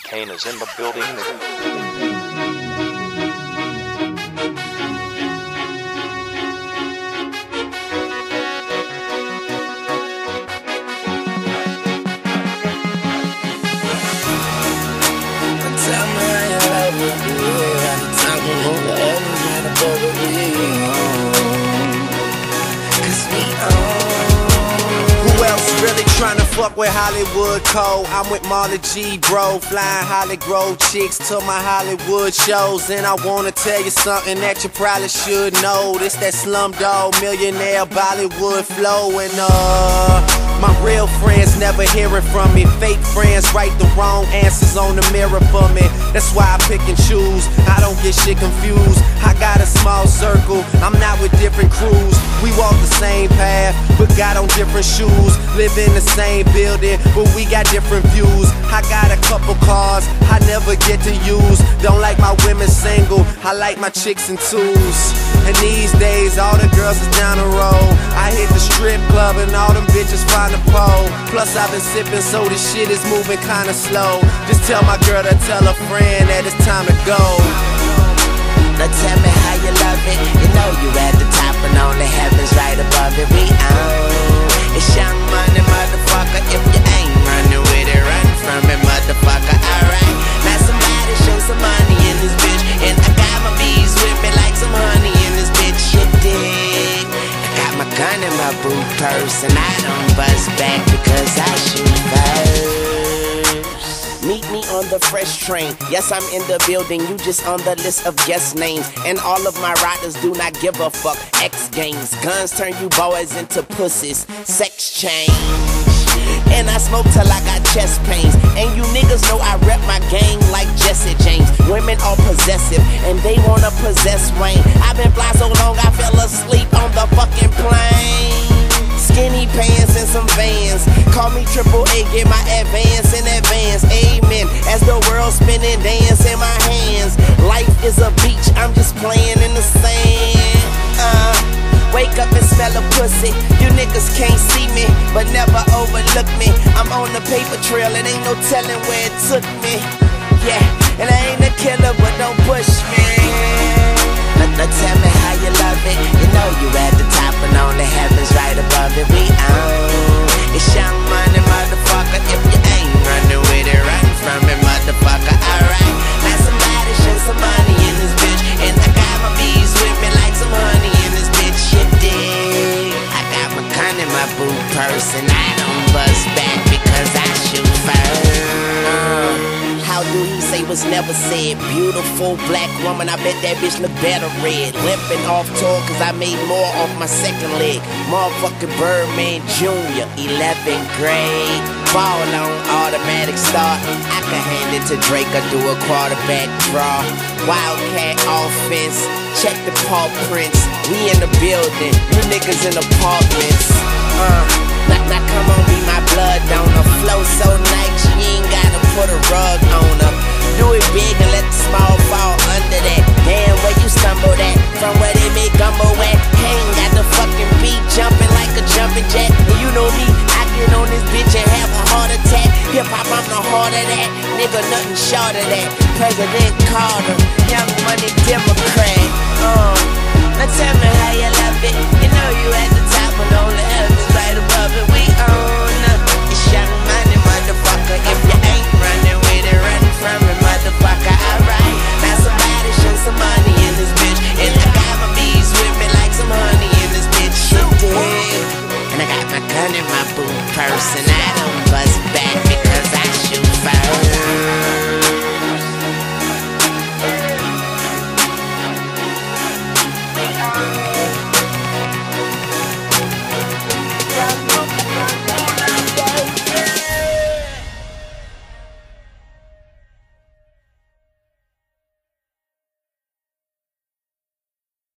Kane is in the building. Who else really tryna fuck with Hollywood Cole? I'm with Marley G, bro, flying Holly Grove chicks to my Hollywood shows. And I wanna tell you something that you probably should know. This that Slumdog Millionaire Bollywood flow. And my real friends never hearing from me. Fake friends write the wrong answers on the mirror for me. That's why I pick and choose, I don't get shit confused. I got a small circle, I'm not with different crews. We walk the same path, but got on different shoes. Live in the same building, but we got different views. I got a couple cars I never get to use. Don't like my women single, I like my chicks in twos. And these days all the girls is down the road. I hit the strip club and all them bitches find a pole. Plus I've been sipping, so this shit is moving kinda slow. Just tell my girl to tell a friend that it's time to go. Now tell me how you love it. You know you at the top and only heaven's right above it. We own it's Young Money, motherfucker. If you ain't running with it, run from it, motherfucker. Alright, now somebody show some money in this bitch. And I got my bees with me like some honey in this bitch. You dig? I got my gun in my boot purse and I don't bust back because I shoot first. Meet me on the fresh train. Yes, I'm in the building, you just on the list of guest names. And all of my riders do not give a fuck. X Games, guns turn you boys into pussies. Sex change. And I smoke till I got chest pains. And you niggas know I rep my gang like Jesse James. Women are possessive and they wanna possess Wayne. I've been fly so long I fell asleep on the fucking plane. Skinny pants and some Vans. Call me Triple A, get my advance in advance. Amen. As the world spinning, dance in my hands. Life is a beach, I'm just playing in the sand. Wake up and smell a pussy. You niggas can't see me, but never overlook me. I'm on the paper trail, it ain't no telling where it took me. Yeah, and I ain't a killer, but don't push me. Now tell me how you love it. You know you at the top and only heaven's right above it. We own it's Young Money, motherfucker. If you ain't running with it, run from it, motherfucker. Alright, now somebody show some money in this bitch. And I got my bees with me like some honey in this bitch. You dig? I got my gun in my boot purse and I don't bust back because I shoot first. How do he say was never said? Beautiful black woman, I bet that bitch look better red. Limping off tour cause I made more off my second leg. Motherfucking Birdman Jr., 11th grade. Ball on automatic start. I can hand it to Drake or do a quarterback draw. Wildcat offense, check the paw prints. We in the building, you niggas in apartments. Now come on, be my blood donor. Flow so nice, you ain't gotta put a rug on her. Do it big and let the small fall under that. Damn, where you stumble at? From where they make gumbo at? Hang got the fucking beat jumping like a jumping jack. And you know me, I get on this bitch and have a heart attack. Hip hop, I'm the heart of that. Nigga, nothing short of that. President Carter, Young Money Democrat. Now tell me how you love it. You know you at the top and only heaven's right above it. We own it's Young Money, motherfucker. If you ain't running with it, run from it, motherfucker. Alright, now somebody show some money in this bitch. And I got my bees with me like some honey in this bitch. You dig? And I got my gun in my boot purse and